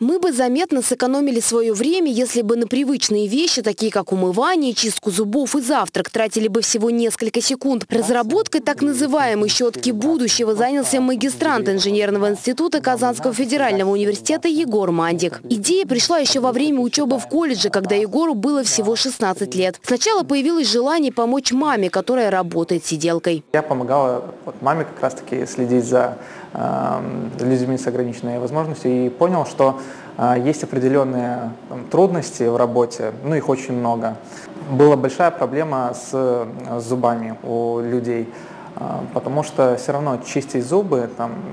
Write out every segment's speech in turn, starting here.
Мы бы заметно сэкономили свое время, если бы на привычные вещи, такие как умывание, чистку зубов и завтрак, тратили бы всего несколько секунд. Разработкой так называемой щетки будущего занялся магистрант инженерного института Казанского федерального университета Егор Мандик. Идея пришла еще во время учебы в колледже, когда Егору было всего 16 лет. Сначала появилось желание помочь маме, которая работает сиделкой. Я помогала маме как раз-таки следить за людьми с ограниченными возможностями и понял, что есть определенные трудности в работе, ну их очень много. Была большая проблема с зубами у людей, потому что все равно чистить зубы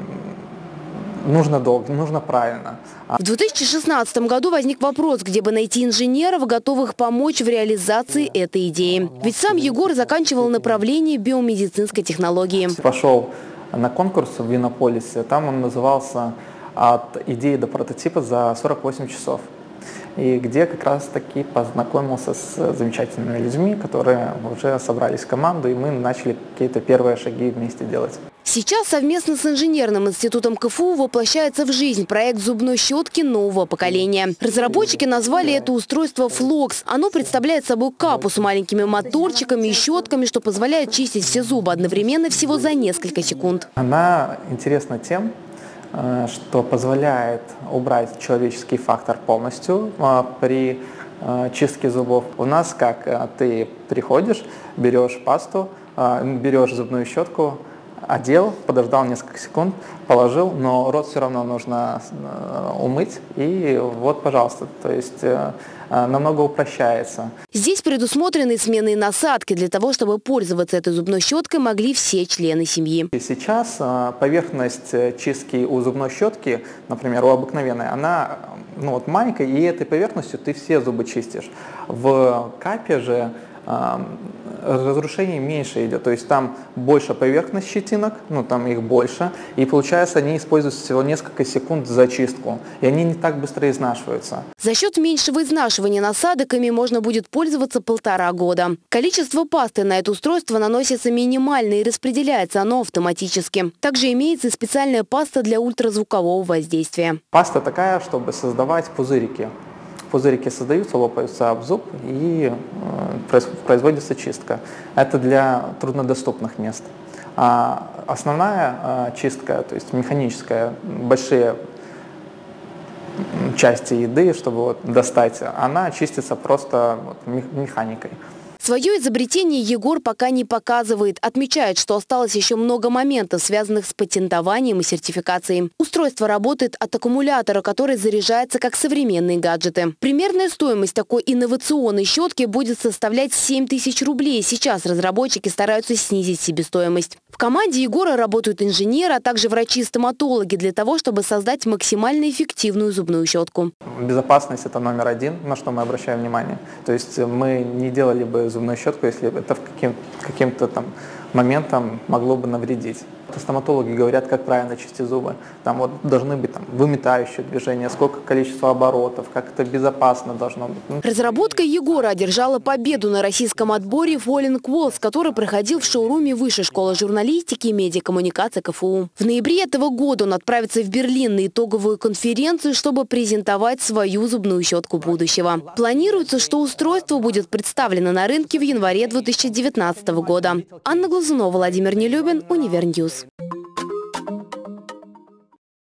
нужно долго, нужно правильно. В 2016 году возник вопрос, где бы найти инженеров, готовых помочь в реализации этой идеи. Ведь сам Егор заканчивал направление биомедицинской технологии. Пошел на конкурс в Иннополисе, там он назывался «От идеи до прототипа за 48 часов». И где как раз таки познакомился с замечательными людьми, которые уже собрались в команду, и мы начали какие-то первые шаги вместе делать. Сейчас совместно с инженерным институтом КФУ воплощается в жизнь проект зубной щетки нового поколения. Разработчики назвали это устройство «Флокс». Оно представляет собой капу с маленькими моторчиками и щетками, что позволяет чистить все зубы одновременно всего за несколько секунд. Она интересна тем, что позволяет убрать человеческий фактор полностью при чистке зубов. У нас как ты приходишь, берешь пасту, берешь зубную щетку, одел, подождал несколько секунд, положил, но рот все равно нужно умыть, и вот, пожалуйста, то есть намного упрощается. Здесь предусмотрены сменные насадки для того, чтобы пользоваться этой зубной щеткой могли все члены семьи. И сейчас поверхность чистки у зубной щетки, например, у обыкновенной, она маленькая, и этой поверхностью ты все зубы чистишь. В капе же разрушение меньше идет, то есть там больше поверхность щетинок, там их больше, и получается они используются всего несколько секунд за чистку, и они не так быстро изнашиваются. За счет меньшего изнашивания насадок ими можно будет пользоваться 1,5 года. Количество пасты на это устройство наносится минимально и распределяется оно автоматически. Также имеется и специальная паста для ультразвукового воздействия. Паста такая, чтобы создавать пузырики. Пузырики создаются, лопаются об зуб и производится чистка. Это для труднодоступных мест. А основная чистка, то есть механическая, большие части еды, чтобы достать, она чистится просто механикой. Свое изобретение Егор пока не показывает. Отмечает, что осталось еще много моментов, связанных с патентованием и сертификацией. Устройство работает от аккумулятора, который заряжается как современные гаджеты. Примерная стоимость такой инновационной щетки будет составлять 7000 рублей. Сейчас разработчики стараются снизить себестоимость. В команде Егора работают инженеры, а также врачи-стоматологи для того, чтобы создать максимально эффективную зубную щетку. Безопасность – это номер один, на что мы обращаем внимание. То есть мы не делали бы зубную щетку, если это каким-то моментом могло бы навредить. Стоматологи говорят, как правильно чистить зубы. Там должны быть выметающие движения, сколько количества оборотов, как это безопасно должно быть. Разработка Егора одержала победу на российском отборе Falling Walls, который проходил в шоуруме Высшей школы журналистики и медиакоммуникации КФУ. В ноябре этого года он отправится в Берлин на итоговую конференцию, чтобы презентовать свою зубную щетку будущего. Планируется, что устройство будет представлено на рынке в январе 2019 года. Анна Глазунова, Владимир Нелюбин, Универньюз.